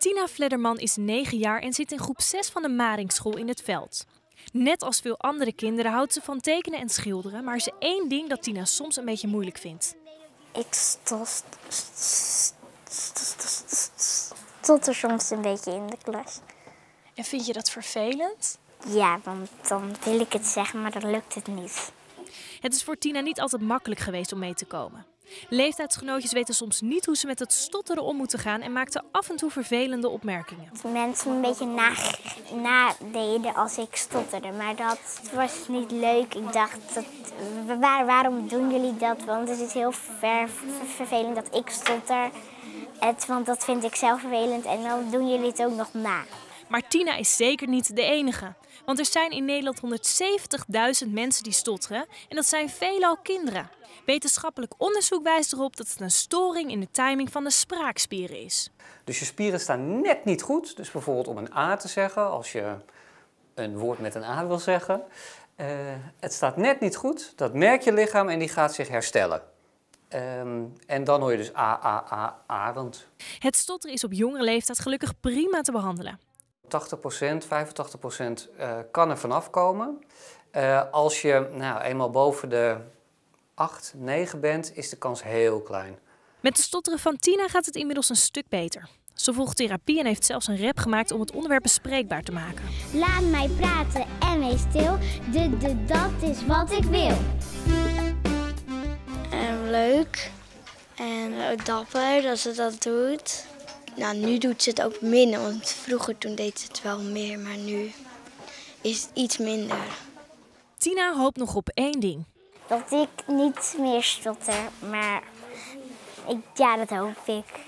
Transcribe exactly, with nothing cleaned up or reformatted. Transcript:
Tina Vledderman is negen jaar en zit in groep zes van de Maringsschool in het Veld. Net als veel andere kinderen houdt ze van tekenen en schilderen, maar er is één ding dat Tina soms een beetje moeilijk vindt. Ik stot, stotter soms een beetje in de klas. En vind je dat vervelend? Ja, want dan wil ik het zeggen, maar dan lukt het niet. Het is voor Tina niet altijd makkelijk geweest om mee te komen. Leeftijdsgenootjes weten soms niet hoe ze met het stotteren om moeten gaan en maakten af en toe vervelende opmerkingen. Mensen een beetje nadeden als ik stotterde, maar dat was niet leuk. Ik dacht, dat, waar, waarom doen jullie dat? Want het is heel ver, vervelend dat ik stotter. Het, want dat vind ik zelf vervelend en dan doen jullie het ook nog na. Maar Tina is zeker niet de enige. Want er zijn in Nederland honderdzeventigduizend mensen die stotteren en dat zijn veelal kinderen. Wetenschappelijk onderzoek wijst erop dat het een storing in de timing van de spraakspieren is. Dus je spieren staan net niet goed. Dus bijvoorbeeld om een A te zeggen, als je een woord met een A wil zeggen. Uh, het staat net niet goed, dat merkt je lichaam en die gaat zich herstellen. Um, en dan hoor je dus A, A, A, A. Want het stotteren is op jongere leeftijd gelukkig prima te behandelen. tachtig procent, vijfentachtig procent uh, kan er vanaf komen. Uh, als je nou, eenmaal boven de acht, negen bent, is de kans heel klein. Met de stotteren van Tina gaat het inmiddels een stuk beter. Ze volgt therapie en heeft zelfs een rap gemaakt om het onderwerp bespreekbaar te maken. Laat mij praten en wees stil, de, de, dat is wat ik wil. En leuk en ook dapper dat ze dat doet. Nou, nu doet ze het ook minder, want vroeger toen deed ze het wel meer, maar nu is het iets minder. Tina hoopt nog op één ding. Dat ik niet meer stotter, maar ik, ja, dat hoop ik.